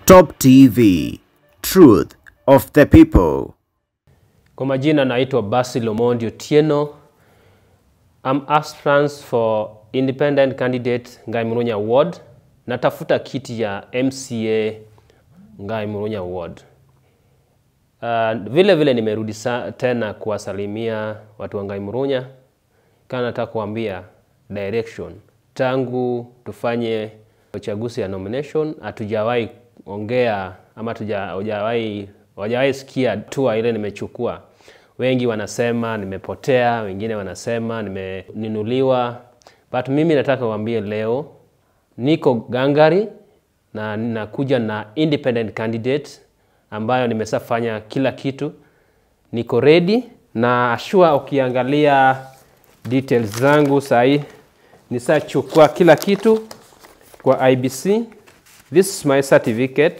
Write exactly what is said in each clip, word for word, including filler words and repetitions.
Top T V, Truth of the People. Kwa majina naitwa Basil Omondi Otieno. I'm aspirant for independent candidate Nkaimurunya Ward. Natafuta kiti ya M C A Nkaimurunya Ward. Uh, vile vile nimerudi tena kuwasalimia watu wa Nkaimurunya. Kana nataka kuambia direction. Tangu tufanye uchaguzi ya nomination, hatujawahi ongea ama hatujawahi hawajawahi sikia hatua ile nimechukua. Wengi wanasema nimepotea, wengine wanasema nimeninuliwa. But mimi nataka kuambia leo niko gangari na ninakuja na independent candidate ambayo nimesafanya kila kitu. Niko ready na ashua ukiangalia details zangu sahi nisachukua kila kitu kwa I B C. This is my certificate.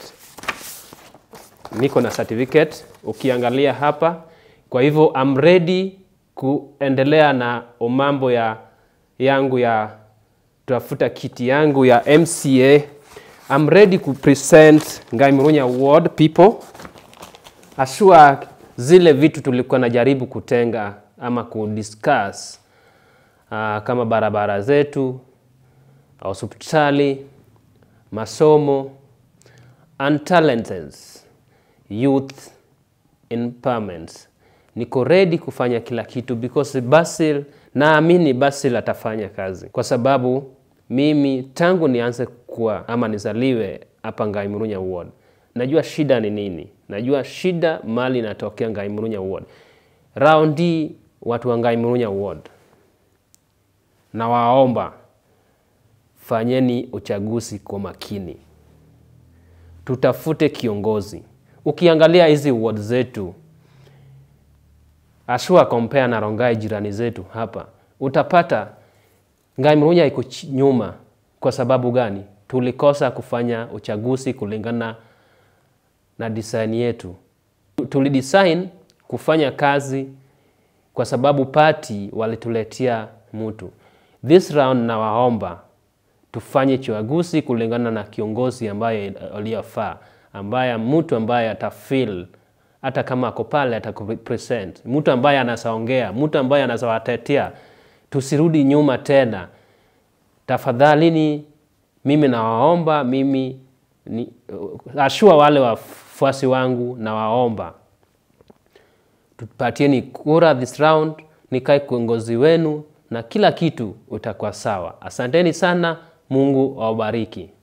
Niko na certificate ukiangalia hapa. Kwa hivyo I'm ready kuendelea na mambo ya yangu ya tafuta kiti yangu ya M C A. I'm ready to present Nkaimurunya Ward people. Ashua zile vitu tulikuwa najaribu kutenga ama kudiscuss uh, kama barabara zetu, hospitali, masomo, and talents, youth empowerment. Niko ready kufanya kila kitu because Basil, naamini Basil atafanya kazi. Kwa sababu mimi tangu nianze kuwa ama nizaliwe hapa Nkaimurunya Ward, najua shida ni nini. Najua shida mali natokea Nkaimurunya Ward. Raundi watu wa Nkaimurunya Ward, na waomba fanyeni uchaguzi kwa makini. Tutafute kiongozi. Ukiangalia hizi ward zetu, ashua compare na Rongai jirani zetu hapa, utapata Nkaimurunya iko nyuma. Kwa sababu gani? Tulikosa kufanya uchaguzi kulingana na design yetu. Tulidesign kufanya kazi kwa sababu party walituletea mtu. This round na waomba tufanye uchaguzi kulingana na kiongozi ambaye aliyofaa, ambaye mtu ambaye atafeel hata kama ako pale atakupresent, mtu ambaye anasaongea, mtu ambaye anasawatetea. Tusirudi nyuma tena. Tafadhalini mimi nawaomba, mimi ni, ashua wale wafuasi wangu na waomba tupatieni kura this round, nikae kiongozi wenu na kila kitu utakuwa sawa. Asanteni sana, Mungu awabariki.